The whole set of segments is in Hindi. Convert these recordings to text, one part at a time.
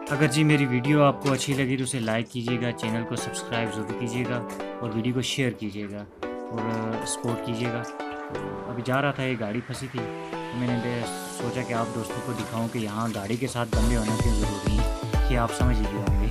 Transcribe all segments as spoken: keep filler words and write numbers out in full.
अगर जी मेरी वीडियो आपको अच्छी लगी तो उसे लाइक कीजिएगा, चैनल को सब्सक्राइब ज़रूर कीजिएगा और वीडियो को शेयर कीजिएगा और सपोर्ट कीजिएगा। तो अभी जा रहा था, ये गाड़ी फंसी थी तो मैंने सोचा कि आप दोस्तों को दिखाऊं कि यहाँ गाड़ी के साथ बंदे होना क्यों ज़रूरी है, कि आप समझ ही गए होंगे।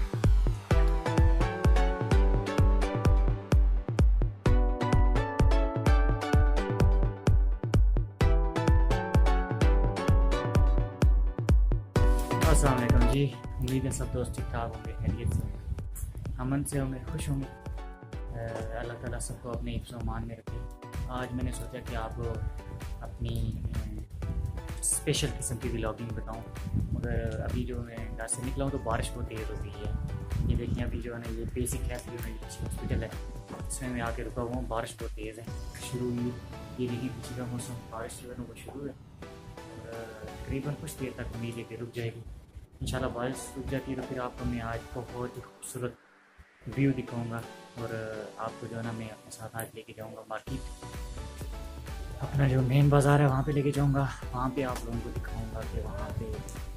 अस्सलाम वालेकुम जी, उम्मीद है सब दोस्त ठीक ठाक होंगे, खैरियत से अमन से होंगे, खुश होंगे। अल्लाह ताला सबको अपने हिफ्ज़ व अमान में रखे। आज मैंने सोचा कि आपको अपनी स्पेशल किस्म की व्लॉगिंग बताऊं, मगर अभी जो मैं घर से निकला हूँ तो बारिश बहुत तेज़ हो गई है। ये देखिए अभी जो है ना, ये बेसिक हेल्थ यूनिवर्सिटी हॉस्पिटल है, इसमें मैं आके रुका हुआ हूँ। बारिश बहुत तेज़ है, शुरू हुई। ये देखिए पीछे का मौसम, बारिश जो है ना वो शुरू है और तकरीबन कुछ देर तक उम्मीद है कि रुक जाएगी। इंशाल्लाह बारिश रुक जाती है तो फिर आपको मैं आज बहुत ही खूबसूरत व्यू दिखाऊंगा और आपको जो है ना मैं अपने साथ आज लेके जाऊंगा मार्केट, अपना जो मेन बाज़ार है वहाँ पे लेके जाऊंगा। वहाँ पे आप लोगों को दिखाऊंगा कि वहाँ पे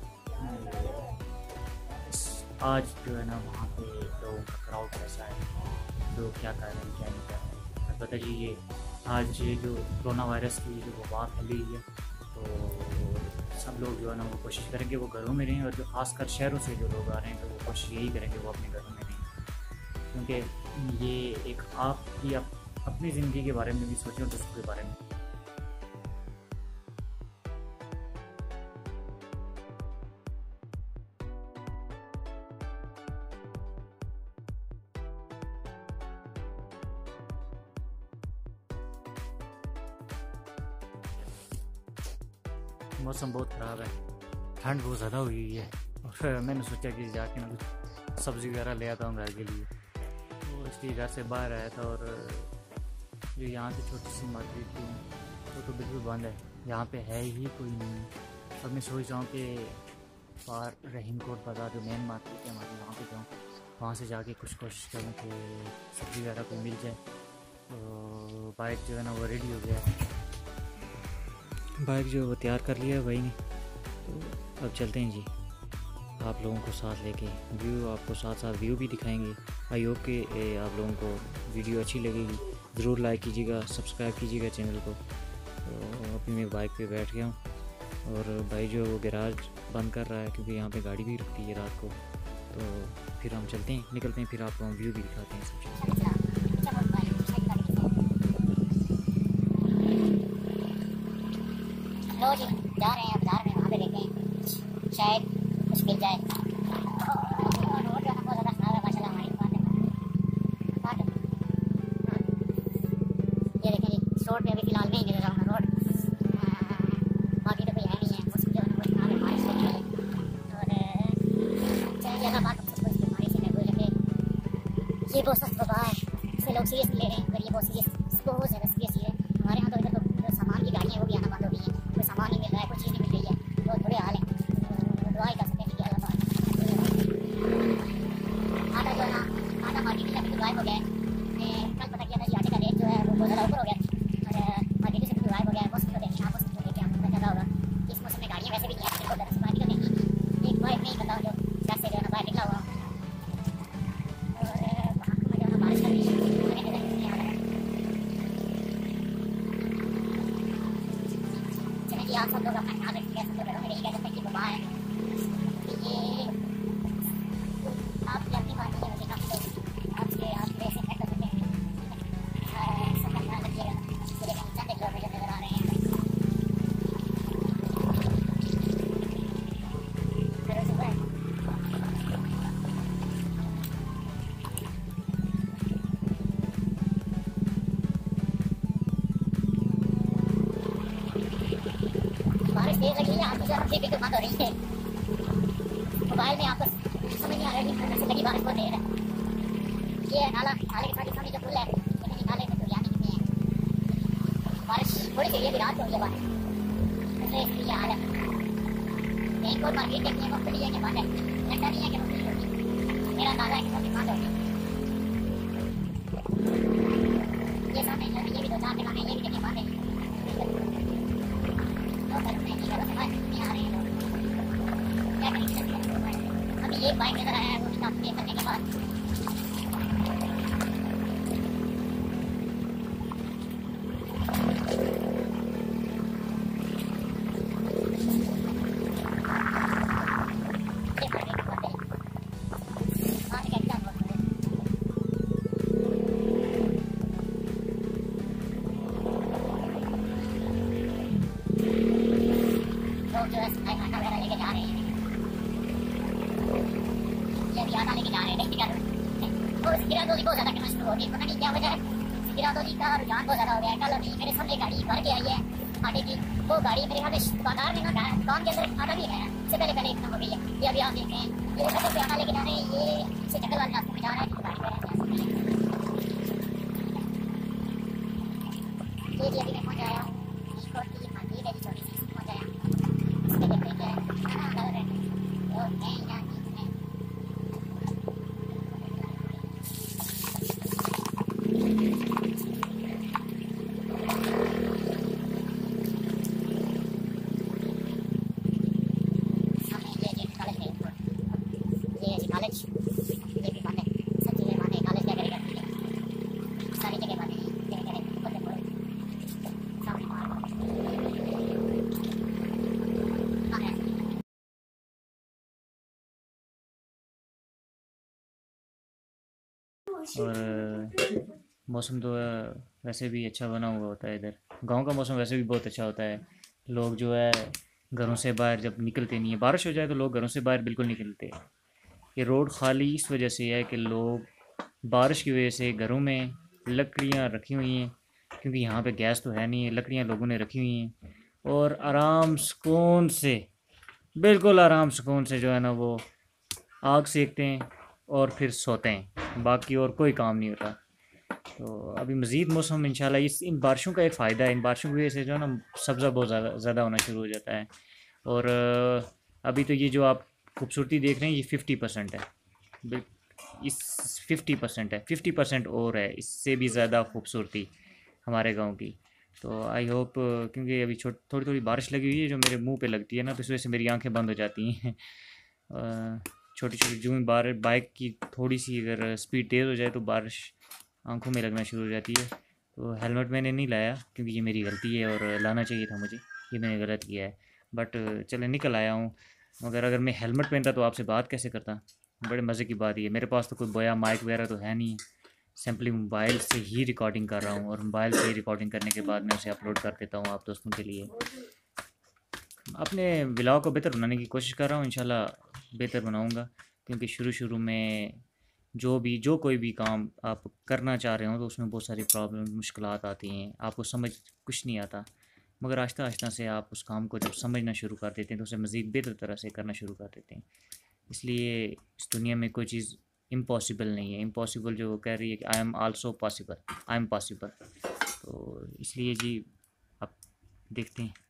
आज जो है ना वहाँ पे लोगों का क्राउड कैसा है, लोग क्या कर रहे हैं क्या नहीं कर रहे हैं। पता जी ये आज जो कोरोना वायरस की जो वबा फैली हुई है तो सब लोग जो है ना वो कोशिश करेंगे वो घरों में रहें, और जो खासकर शहरों से जो लोग आ रहे हैं तो वो कोशिश यही करेंगे वो अपने घरों में रहें, क्योंकि ये एक आपकी अप, अपनी ज़िंदगी के बारे में भी सोचें और दूसरों के बारे में। मौसम बहुत ख़राब है, ठंड बहुत ज़्यादा हुई हुई है और मैंने सोचा कि जाके ना कुछ सब्ज़ी वगैरह ले आता हूँ घर के लिए, तो इसलिए घर से बाहर आया था। और जो यहाँ की छोटी सी मार्केट थी वो तो बिल्कुल बंद है, यहाँ पे है ही कोई नहीं। अब मैं सोच रहा हूँ कि बाहर रहीम कोट बाज़ार जो मेन मार्केट है हमारी, वहाँ पे जाऊँ, वहाँ से जाके कुछ कोशिश करूँ कि सब्ज़ी वगैरह कोई मिल जाए। तो बाइक जो है ना वो रेडी हो गया है, बाइक जो वो तैयार कर लिया है भाई ने, तो अब चलते हैं जी। आप लोगों को साथ लेके व्यू, आपको साथ साथ व्यू भी दिखाएंगे। आई होप कि आप लोगों को वीडियो अच्छी लगेगी। ज़रूर लाइक कीजिएगा, सब्सक्राइब कीजिएगा चैनल को। तो अभी मैं बाइक पे बैठ गया हूँ और भाई जो वो गैराज बंद कर रहा है क्योंकि यहाँ पे गाड़ी भी रुकती है रात को। तो फिर हम चलते हैं, निकलते हैं, फिर आपको व्यू भी दिखाते हैं सब। लो जी, जा रहे हैं बाजार में, वहाँ पे देखते हैं शायद कुछ मिल जाए। रोड जो है बहुत ज़्यादा खराब है माशाल्लाह हमारी दुकान में। ये देखें जी, रोड पे अभी फिलहाल नहीं गिर रहा हूँ रोड, बाकी तो कोई है नहीं है। मौसम जो है बहुत खराब है, बारिश हो रही है और चलिए अल्लाह पाक हम सबको इस बीमारी से महफूज रखे। ये बहुत सख्त वबा है, इसे लोग सीरियस ले रहे हैं, मगर ये बहुत सीरियस, बहुत ज़्यादा सीरियस है। हमारे यहाँ तो इधर तो सामान की गाड़ियाँ वो भी आना बंद हो गई हैं, कोई सामान नहीं मिल रहा है, कुछ चीज़ नहीं मिल रही है, बहुत बुरे हाल है। दुआ ही कर सकते हैं कि अल्लाह पाक आटा जो है ना, आटा मार्केट से अभी तो गायब हो गया है। कल पता किया था जी आटे का रेट जो है वो बहुत ज़्यादा ऊपर हो गया और मार्केट से भी गायब हो गया है। मौसम तो देखिए, आप मौसम को लेकर आपको पता होगा इस मौसम में गाड़ियाँ वैसे भी नहीं आती, बहुत ज़्यादा तो नहीं। एक बाइक नहीं बताओ जो घर से जो है ना बाहर निकला हुआ और वहाँ जो है ना बारिश कर रही है, आप सब लोग अपना ख्याल रखिएगा। सब लोग घरों में रहिएगा जब तक कि वबा है। ये आपकी अपनी बात नहीं है, मुझे काफ़ी लोग आपसे आपसे ऐसे कर सकते हैं। सबका ख्याल रखिएगा। तो देखिए चंद एक लोग नजर आ रहे हैं घरों से बाहर। बारिश तेज लगी है, आधी जगह देखते बंद हो रही है। मोबाइल में आपको समझ नहीं आ रहा है कि से लगी बारिश बहुत देर है। ये है नाला, नाले के साथ सामने जो पुल है, लेकिन नाले में तो यानी कितने हैं। बारिश थोड़ी सी भी रात हो गई है बारिश, इसलिए इसलिए हाल है। एक और मार्केट देखने को खुली है कि बंद है, लगता नहीं है कि वो खुली होगी। मेरा अंदाजा है कि वो बंद होगी। ये सामने ये भी दो चार दुकानें, ये भी देखिए बंद है। तो घर में नहीं, घरों से बाहर नहीं आ रहे हैं लोग, क्या करेंगे। एक बाइक नजर आया है, वो भी काफी देर करने के बाद। लोग जो है सफाई खाना वगैरह लेके जा रहे हैं, ये भी आटा लेके जा रहे हैं। देखते क्या तो इस गिरादोजी बहुत ज्यादा करना शुरू हो गई, पता नहीं क्या वजह है। गिरादोजी का रुझान बहुत ज्यादा हो गया है। कल अभी मेरे सामने गाड़ी भर के आई है आटे की, वो गाड़ी मेरे ख्याल से बाजार में ना दुकान के अंदर आटा भी है, इससे पहले पहले खत्म हो गई है। ये अभी आप देख रहे हैं, ये सड़क पे आटा लेके जा रहे हैं, ये से जंगल वाले रास्ते में जा रहे हैं, गाड़ी पे ये जी अभी मैं पहुंच आया हूँ। छोटी मंदिर है जी, छोटी सी पहुंच आया, इसके देखते हैं क्या है ना कलर है और मैं यहाँ बीच में सामने ये जी कॉलेज है, ये जी कॉलेज, ये भी बंद है, सब चीजें बंद है। कॉलेज क्या करेगा, सारी जगह बंद है, जगह जगह बंद है, सामने बाहर और मौसम तो वैसे भी अच्छा बना हुआ होता है इधर। गांव का मौसम वैसे भी बहुत अच्छा होता है। लोग जो है घरों से बाहर जब निकलते नहीं है, बारिश हो जाए तो लोग घरों से बाहर बिल्कुल निकलते। ये रोड खाली इस वजह से है कि लोग बारिश की वजह से घरों में लकड़ियाँ रखी हुई हैं, क्योंकि यहाँ पे गैस तो है नहीं है, लकड़ियाँ लोगों ने रखी हुई हैं और आराम सुकून से, बिल्कुल आराम सुकून से जो है ना वो आग सेकते हैं और फिर सोते हैं, बाकी और कोई काम नहीं होता। तो अभी मज़ीद मौसम इंशाल्लाह इस इन बारिशों का एक फ़ायदा है, इन बारिशों की वजह से जो है ना सब्ज़ा बहुत ज़्यादा ज़्यादा होना शुरू हो जाता है। और अ, अभी तो ये जो आप खूबसूरती देख रहे हैं ये फिफ्टी परसेंट है, बिल- इस फिफ्टी परसेंट है, फिफ्टी परसेंट और है इससे भी ज़्यादा खूबसूरती हमारे गांव की। तो आई होप, क्योंकि अभी छोट थोड़ी थोड़ी बारिश लगी हुई है जो मेरे मुंह पे लगती है ना, तो इस वजह से मेरी आंखें बंद हो जाती हैं। छोटी छोटी जो भी बार बाइक की थोड़ी सी अगर स्पीड तेज़ हो जाए तो बारिश आंखों में लगना शुरू हो जाती है। तो हेलमेट मैंने नहीं लाया क्योंकि ये मेरी गलती है और लाना चाहिए था मुझे, ये मैंने गलत किया है। बट चले निकल आया हूँ, मगर अगर मैं हेलमेट पहनता तो आपसे बात कैसे करता। बड़े मज़े की बात ये, मेरे पास तो कोई बोया माइक वगैरह तो है नहीं, सिंपली मोबाइल से ही रिकॉर्डिंग कर रहा हूँ और मोबाइल से ही रिकॉर्डिंग करने के बाद मैं उसे अपलोड कर देता हूँ आप दोस्तों के लिए। अपने व्लॉग को बेहतर बनाने की कोशिश कर रहा हूँ, इंशाल्लाह बेहतर बनाऊँगा। क्योंकि शुरू शुरू में जो भी जो कोई भी काम आप करना चाह रहे हो तो उसमें बहुत सारी प्रॉब्लम मुश्किलात आती हैं, आपको समझ कुछ नहीं आता। मगर आहिस्ता आहिस्ता से आप उस काम को जब समझना शुरू कर देते हैं तो उसे मज़ीद बेहतर तरह से करना शुरू कर देते हैं। इसलिए इस दुनिया में कोई चीज़ इम्पॉसिबल नहीं है। इम्पॉसिबल जो कह रही है कि I am also possible, I am possible. तो इसलिए जी आप देखते हैं